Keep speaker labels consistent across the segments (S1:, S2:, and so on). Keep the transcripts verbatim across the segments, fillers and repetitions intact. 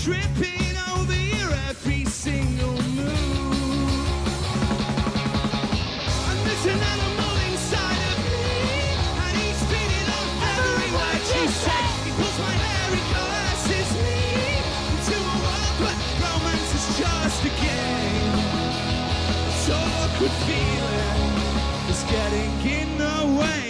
S1: tripping over your every single move. And there's an animal inside of me, and he's feeding on every word you say. He pulls my hair, he coerces me into a world where romance is just a game. So awkward feeling is getting in the way.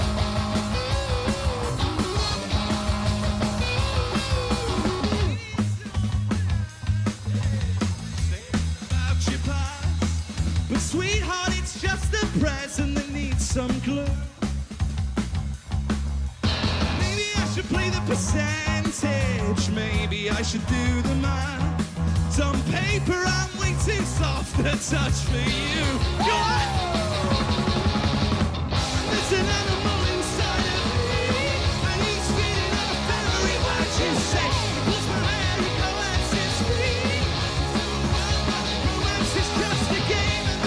S1: Sweetheart, it's just a present that needs some glue. Maybe I should play the percentage. Maybe I should do the math. On paper, I'm way too soft to touch for you. Go on! There's an animal inside of me, and he's feeding off every word you say. He pulls my hair, he coerces me. Romance is just a game.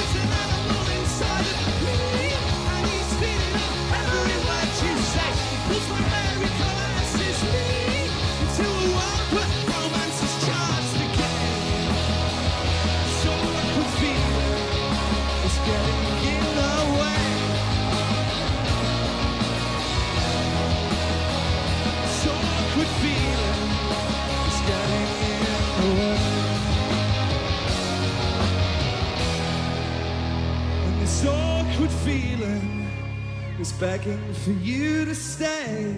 S1: Feeling is begging for you to stay.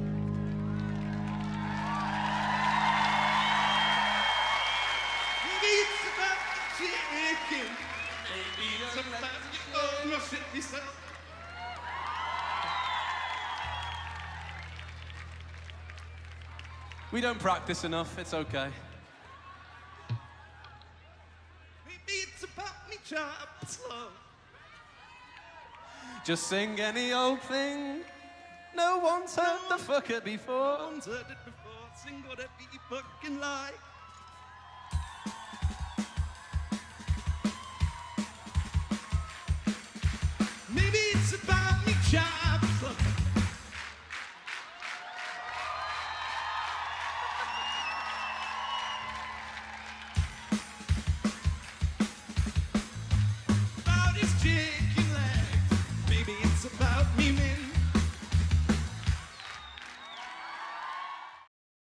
S1: Maybe it's about the chicken. Maybe it's about your own fifty cents.
S2: We don't practice enough, it's okay.
S1: Maybe it's about me trying to slow.
S2: Just sing any old thing. No one's heard the fucker before.
S1: No one's heard it before. Sing whatever you fucking like.